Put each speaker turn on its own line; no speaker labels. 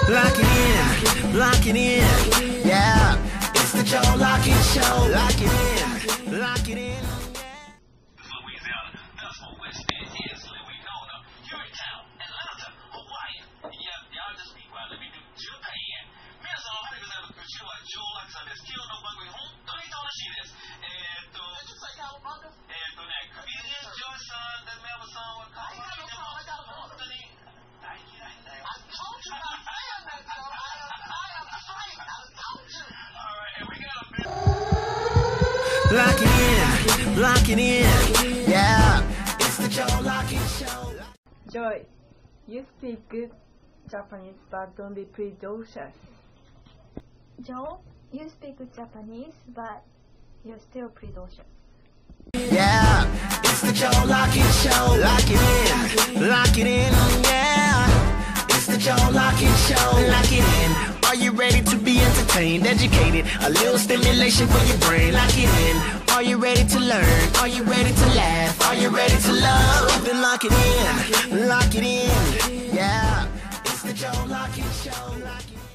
Lock it in, lock it in, yeah. It's the Joe Lockett Show. Lock it in, lock it in.
Louisiana, that's what West End is. Louisiana, Hueytown, Atlanta, Hawaii. Yeah, y'all just be quiet. Let me do Japan. 皆さんおはようございます。私はジョー・ラックさんです。今日の番組本当に楽しいです。ビジネスジョージさんでメルさんは可愛いでも本当に大嫌いだよ。I told you not saying that, Joe. I am straight. I told you. All right, and we got a bit.
Lock it in, lock it in, yeah. It's the Joe Lockett Show.
Joy, you speak good Japanese, but don't be presumptuous.
Joe, you speak good Japanese, but you're still presumptuous.
Yeah, it's the Joe Lockett Show. Lock it in, yeah. It's the Joe Lockett Show. Lock it in. Are you ready to be entertained, educated? A little stimulation for your brain. Lock it in. Are you ready to learn? Are you ready to laugh? Are you ready to love? Then lock it in, yeah. It's the Joe Lockett Show. Lock it in.